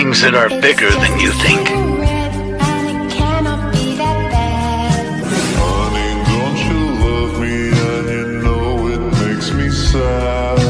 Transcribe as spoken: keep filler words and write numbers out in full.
things that are bigger than you think. Honey, don't you love me and you know it makes me sad?